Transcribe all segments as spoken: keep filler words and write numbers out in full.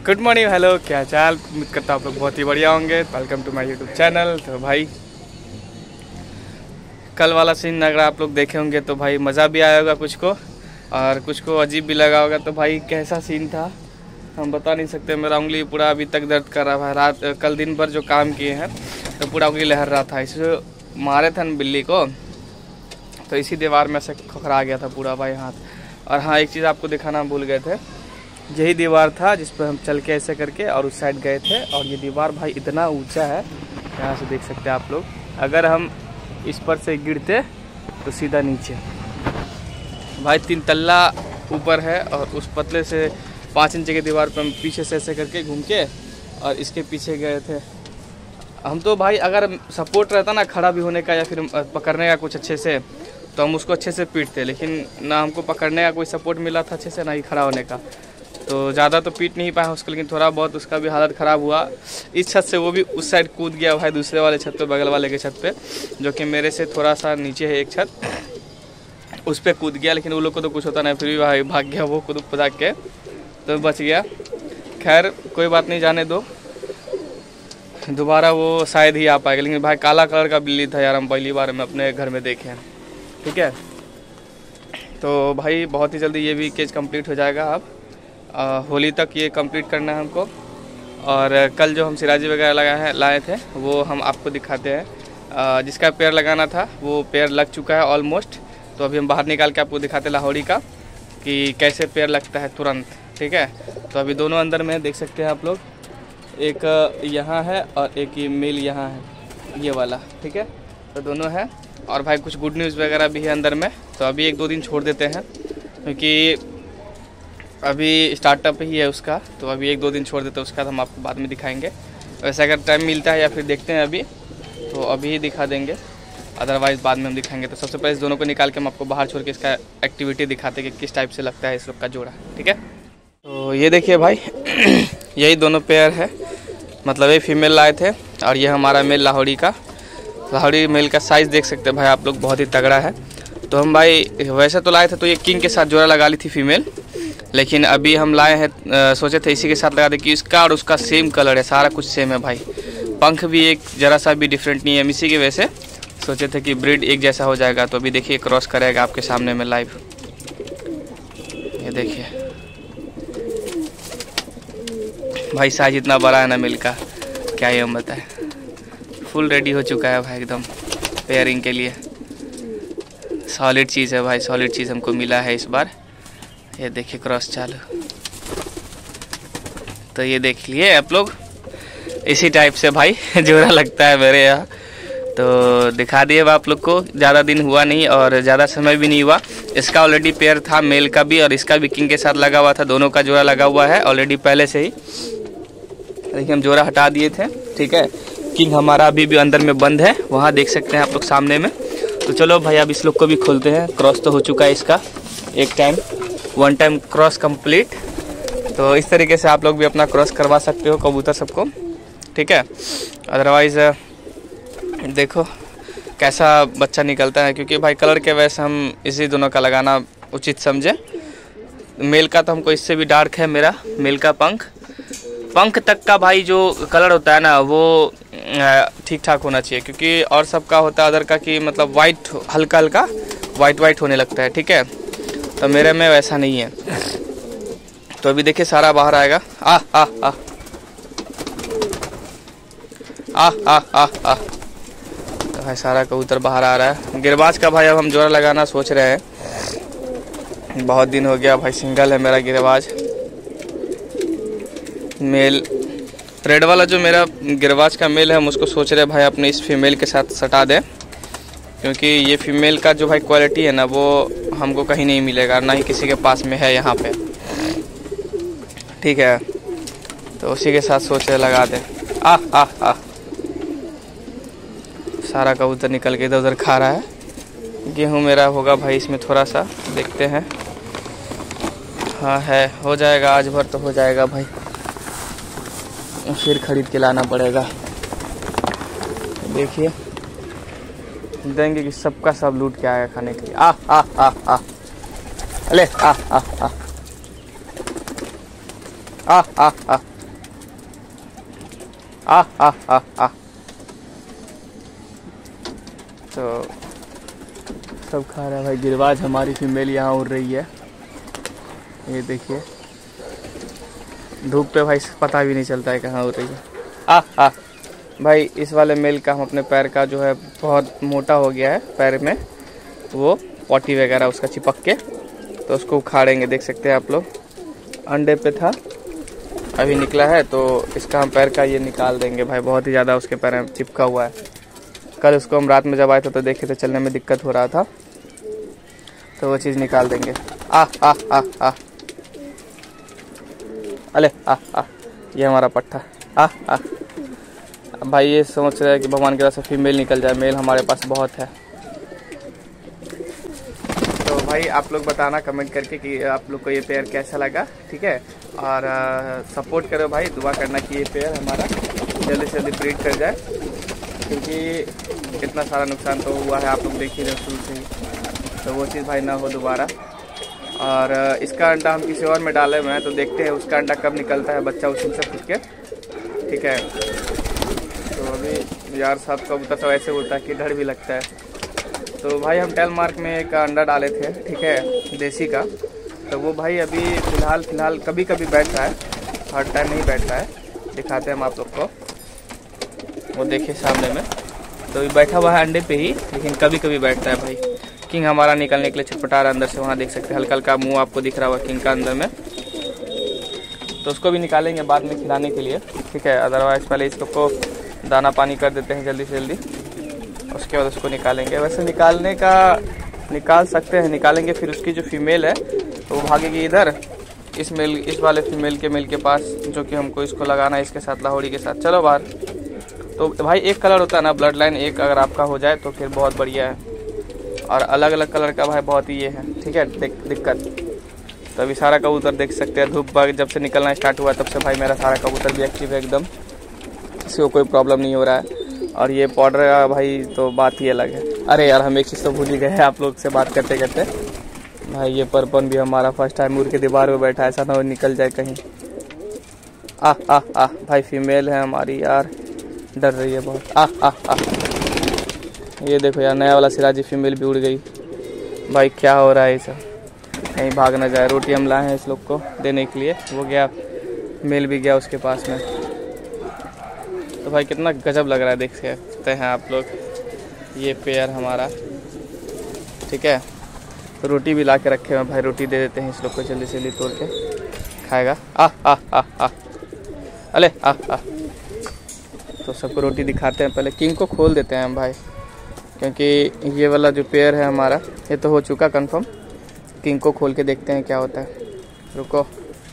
Good morning, hello, क्या चाल। उम्मीद करता हूँ आप लोग बहुत ही बढ़िया होंगे। Welcome to my YouTube channel. तो भाई कल वाला सीन अगर आप लोग देखे होंगे तो भाई मज़ा भी आया होगा कुछ को, और कुछ को अजीब भी लगा होगा। तो भाई कैसा सीन था हम बता नहीं सकते। मेरा उंगली पूरा अभी तक दर्द कर रहा है। रात कल दिन भर जो काम किए हैं तो पूरा उंगली लहर रहा था। इसे मारे थे बिल्ली को तो इसी दीवार में से खखरा गया था पूरा भाई हाथ। और हाँ, एक चीज़ आपको दिखाना भूल गए थे, यही दीवार था जिस पर हम चल के ऐसे करके और उस साइड गए थे। और ये दीवार भाई इतना ऊंचा है, यहाँ से देख सकते हैं आप लोग। अगर हम इस पर से गिरते तो सीधा नीचे भाई तीन तल्ला ऊपर है। और उस पतले से पाँच इंच की दीवार पर हम पीछे से ऐसे करके घूम के और इसके पीछे गए थे हम। तो भाई अगर सपोर्ट रहता ना खड़ा भी होने का या फिर पकड़ने का कुछ अच्छे से, तो हम उसको अच्छे से पीटते। लेकिन ना हमको पकड़ने का कोई सपोर्ट मिला था अच्छे से, ना ही खड़ा होने का। तो ज़्यादा तो पीट नहीं पाया उसको, लेकिन थोड़ा बहुत उसका भी हालत ख़राब हुआ। इस छत से वो भी उस साइड कूद गया भाई, दूसरे वाले छत पे, बगल वाले के छत पे, जो कि मेरे से थोड़ा सा नीचे है एक छत, उस पर कूद गया। लेकिन वो लोग को तो कुछ होता नहीं, फिर भी भाई भाग गया वो कूद पदाक के, तो बच गया। खैर कोई बात नहीं, जाने दो, दोबारा वो शायद ही आ पाएगा। लेकिन भाई काला कलर का बिल्ली था यार, हम पहली बार में अपने घर में देखे हैं। ठीक है, तो भाई बहुत ही जल्दी ये भी केज कंप्लीट हो जाएगा। अब आ, होली तक ये कंप्लीट करना है हमको। और कल जो हम सिराजी वगैरह लगाए हैं लाए थे वो हम आपको दिखाते हैं। आ, जिसका पेड़ लगाना था वो पेड़ लग चुका है ऑलमोस्ट। तो अभी हम बाहर निकाल के आपको दिखाते हैं लाहौरी का कि कैसे पेड़ लगता है तुरंत। ठीक है, तो अभी दोनों अंदर में देख सकते हैं आप लोग, एक यहाँ है और एक ये मेल यहाँ है, ये वाला। ठीक है, तो दोनों है। और भाई कुछ गुड न्यूज़ वगैरह भी है अंदर में, तो अभी एक दो दिन छोड़ देते हैं क्योंकि अभी स्टार्टअप ही है उसका। तो अभी एक दो दिन छोड़ देते हैं, उसका हम आपको बाद में दिखाएंगे। वैसे अगर टाइम मिलता है या फिर देखते हैं अभी तो अभी ही दिखा देंगे, अदरवाइज़ बाद में हम दिखाएंगे। तो सबसे पहले इस दोनों को निकाल के हम आपको बाहर छोड़ के इसका एक्टिविटी दिखाते हैं कि किस टाइप से लगता है इस लोग का जोड़ा। ठीक है, तो ये देखिए भाई यही दोनों पेयर है, मतलब ये फीमेल लाए थे और ये हमारा मेल लाहौरी का। लाहौरी मेल का साइज़ देख सकते हैं भाई आप लोग, बहुत ही तगड़ा है। तो हम भाई वैसे तो लाए थे तो ये किंग के साथ जोड़ा लगा ली थी फीमेल, लेकिन अभी हम लाए हैं, सोचे थे इसी के साथ लगा दे कि इसका और उसका सेम कलर है, सारा कुछ सेम है भाई। पंख भी एक ज़रा सा भी डिफरेंट नहीं है। इसी की वजह से सोचे थे कि ब्रीड एक जैसा हो जाएगा। तो अभी देखिए क्रॉस करेगा आपके सामने में लाइव, ये देखिए भाई साइज इतना बड़ा है ना मिल का, क्या ही हम बताएं। फुल रेडी हो चुका है भाई एकदम पेयरिंग के लिए। सॉलिड चीज़ है भाई, सॉलिड चीज़ हमको मिला है इस बार। ये देखिए क्रॉस चालू, तो ये देख लिए आप लोग, इसी टाइप से भाई जोड़ा लगता है मेरे यहाँ। तो दिखा दिए आप लोग को, ज़्यादा दिन हुआ नहीं और ज़्यादा समय भी नहीं हुआ। इसका ऑलरेडी पेयर था मेल का भी, और इसका भी किंग के साथ लगा हुआ था। दोनों का जोड़ा लगा हुआ है ऑलरेडी पहले से ही, लेकिन हम जोड़ा हटा दिए थे। ठीक है, किंग हमारा अभी भी अंदर में बंद है, वहाँ देख सकते हैं आप लोग सामने में। तो चलो भाई अब इस लोग को भी खोलते हैं। क्रॉस तो हो चुका है इसका एक time, one time cross complete. तो इस तरीके से आप लोग भी अपना क्रॉस करवा सकते हो कबूतर सबको। ठीक है, अदरवाइज़ देखो कैसा बच्चा निकलता है, क्योंकि भाई कलर के वजह से हम इसी दोनों का लगाना उचित समझे। मेल का तो हमको इससे भी डार्क है मेरा मेल का पंख। पंख तक का भाई जो कलर होता है ना वो ठीक ठाक होना चाहिए, क्योंकि और सबका होता है अदर का कि मतलब वाइट हल्का हल्का वाइट वाइट होने लगता है। ठीक है, तो मेरे में वैसा नहीं है। तो अभी देखिए सारा बाहर आएगा। आ आ आ आ आ आ आ तो भाई सारा कबूतर बाहर आ रहा है। गिरबाज का भाई अब हम जोड़ा लगाना सोच रहे हैं, बहुत दिन हो गया भाई। सिंगल है मेरा गिरबाज मेल। रेड वाला जो मेरा गिरबाज का मेल है हम उसको सोच रहे हैं भाई अपने इस फीमेल के साथ सटा दें, क्योंकि ये फीमेल का जो भाई क्वालिटी है ना वो हमको कहीं नहीं मिलेगा, ना ही किसी के पास में है यहाँ पे। ठीक है, तो उसी के साथ सोच रहे लगा दें। आ आ आ सारा कबूतर निकल के इधर उधर खा रहा है। गेहूँ मेरा होगा भाई इसमें थोड़ा सा, देखते हैं। हाँ है, हो जाएगा आज भर तो हो जाएगा भाई, फिर खरीद के लाना पड़ेगा। देखिए देंगे कि सबका सब लूट के आएगा खाने के लिए। आ आ आ आ अले आ आ आ आ आ आ आ आ आ आ तो सब खा रहा है भाई। गिरबाज हमारी फीमेल यहाँ उड़ रही है, ये देखिए। धूप पे भाई पता भी नहीं चलता है कहाँ उड़ रही है। आ आ भाई इस वाले मेल का हम अपने पैर का जो है बहुत मोटा हो गया है पैर में, वो पॉटी वगैरह उसका चिपक के, तो उसको उखाड़ेंगे। देख सकते हैं आप लोग, अंडे पे था अभी निकला है, तो इसका हम पैर का ये निकाल देंगे भाई। बहुत ही ज़्यादा उसके पैर में चिपका हुआ है। कल उसको हम रात में जब आए थे तो देखे थे चलने में दिक्कत हो रहा था, तो वो चीज़ निकाल देंगे। आ आ आ आ अले आ आ ये हमारा पट्टा। आ आ भाई ये सोच रहे हैं कि भगवान की तरफ से फीमेल निकल जाए, मेल हमारे पास बहुत है। तो भाई आप लोग बताना कमेंट करके कि आप लोग को ये पेयर कैसा लगा, ठीक है। और सपोर्ट करो भाई, दुआ करना कि ये पेयर हमारा जल्दी से जल्दी ब्रीड कर जाए, क्योंकि इतना सारा नुकसान तो हुआ है, आप लोग देख ही रहे शुरू से ही, तो वो चीज़ भाई ना हो दोबारा। और इसका अंडा हम किसी और में डाले हुए हैं, तो देखते हैं उसका अंडा कब निकलता है, बच्चा उसी से पूछ के, ठीक है। तो अभी यार साहब कबूतर तो ऐसे होता है कि डर भी लगता है। तो भाई हम टेल मार्क में एक अंडा डाले थे, ठीक है, देसी का। तो वो भाई अभी फ़िलहाल फ़िलहाल कभी कभी बैठ रहा है, हर टाइम नहीं बैठ रहा है। दिखाते हैं हम आप लोग को, वो देखिए सामने में, तो बैठा हुआ है अंडे पे ही, लेकिन कभी कभी बैठता है भाई। किंग हमारा निकलने के लिए छटपटा रहा है अंदर से, वहाँ देख सकते हैं हल्का हल्का मुंह आपको दिख रहा होगा किंग का अंदर में। तो उसको भी निकालेंगे बाद में खिलाने के लिए, ठीक है। अदरवाइज पहले इस लोग को दाना पानी कर देते हैं जल्दी से जल्दी, उसके बाद उसको निकालेंगे। वैसे निकालने का निकाल सकते हैं, निकालेंगे फिर उसकी जो फीमेल है तो वो भागेगी इधर इस मेल इस वाले फीमेल के मेल के पास, जो कि हमको इसको लगाना है इसके साथ, लाहौरी के साथ। चलो बाहर। तो भाई एक कलर होता है ना, ब्लड लाइन एक अगर आपका हो जाए तो फिर बहुत बढ़िया है, और अलग अलग कलर का भाई बहुत ही ये है, ठीक है, दिक्कत। तो अभी सारा कबूतर देख सकते हैं, धूप जब से निकलना स्टार्ट हुआ तब से भाई मेरा सारा कबूतर भी एक्टिव है एकदम, किसी को कोई प्रॉब्लम नहीं हो रहा है। और ये पाउडर का भाई तो बात ही अलग है। अरे यार हम एक चीज़ तो भूल ही गए आप लोग से बात करते करते भाई, ये परपन भी हमारा फर्स्ट टाइम उड़ के दीवार पे बैठा है, ऐसा ना हो निकल जाए कहीं। आ आ आ भाई फीमेल है हमारी यार, डर रही है बहुत। आ आ आ ये देखो यार, नया वाला सिराजी फीमेल भी उड़ गई भाई, क्या हो रहा है ये सब, कहीं भाग ना जाए। रोटी हम लाए हैं इस लोग को देने के लिए, वो गया, मेल भी गया उसके पास में। तो भाई कितना गजब लग रहा है, देख सकते हैं आप लोग, ये पेयर हमारा, ठीक है। तो रोटी भी ला के रखे हुए भाई, रोटी दे देते हैं इस लोग को, जल्दी से जल्दी तोड़ के खाएगा। आ आ आ आ अले आ आ तो सबको रोटी दिखाते हैं, पहले किंग को खोल देते हैं हम भाई, क्योंकि ये वाला जो पेयर है हमारा ये तो हो चुका कंफर्म। किंग को खोल के देखते हैं क्या होता है, रुको।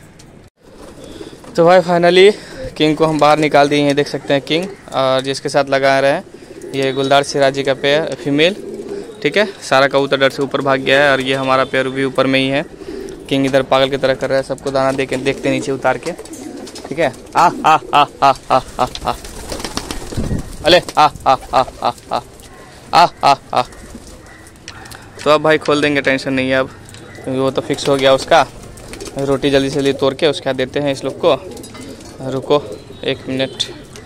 तो भाई फाइनली किंग को हम बाहर निकाल दिए हैं, देख सकते हैं किंग, और जिसके साथ लगा रहे हैं ये गुलदार सिराजी का पेयर फीमेल, ठीक है। सारा कबूतर डर से ऊपर भाग गया है, और ये हमारा पेयर भी ऊपर में ही है। किंग इधर पागल की तरह कर रहा है, सबको दाना दे के देखते नीचे उतार के, ठीक है। आ आ आ आ आ आ आ अले आ आ आ आ आ आ आ आ तो अब भाई खोल देंगे, टेंशन नहीं है अब, क्योंकि वो तो फिक्स हो गया उसका। रोटी जल्दी से जल्दी तोड़ के उसके बाद देते हैं इस लोग को, रुको एक मिनट।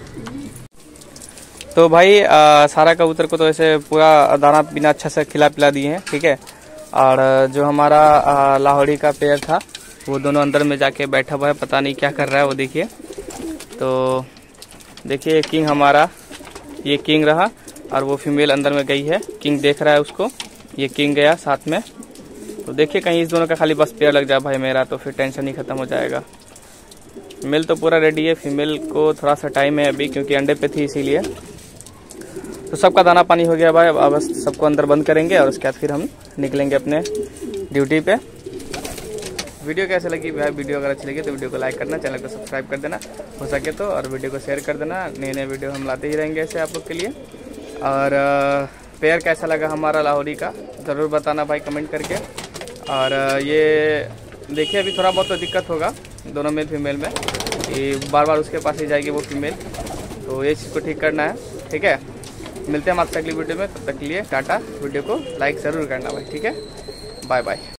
तो भाई आ, सारा कबूतर को तो ऐसे पूरा दाना पीना अच्छा से खिला पिला दिए हैं, ठीक है। और जो हमारा आ, लाहौरी का पेयर था वो दोनों अंदर में जाके बैठा हुआ है, पता नहीं क्या कर रहा है वो, देखिए। तो देखिए किंग हमारा, ये किंग रहा और वो फीमेल अंदर में गई है, किंग देख रहा है उसको, ये किंग गया साथ में। तो देखिए कहीं इस दोनों का खाली बस पेयर लग जाए भाई मेरा, तो फिर टेंशन ही खत्म हो जाएगा। मेल तो पूरा रेडी है, फीमेल को थोड़ा सा टाइम है अभी, क्योंकि अंडे पे थी इसीलिए। तो सबका दाना पानी हो गया भाई, अब बस सबको अंदर बंद करेंगे और उसके बाद फिर हम निकलेंगे अपने ड्यूटी पे। वीडियो कैसे लगी भाई, वीडियो अगर अच्छी लगी तो वीडियो को लाइक करना, चैनल को सब्सक्राइब कर देना हो सके तो, और वीडियो को शेयर कर देना। नए नए वीडियो हम लाते ही रहेंगे ऐसे आप लोग के लिए। और पेयर कैसा लगा हमारा लाहौरी का ज़रूर बताना भाई कमेंट करके। और ये देखिए अभी थोड़ा बहुत तो दिक्कत होगा दोनों मेल फीमेल में, कि बार बार उसके पास ही जाएगी वो फीमेल, तो ये चीज़ को ठीक करना है, ठीक है। मिलते हैं हम आपसे अगली वीडियो में, तब तक के लिए टाटा। वीडियो को लाइक ज़रूर करना भाई, ठीक है। Bye bye.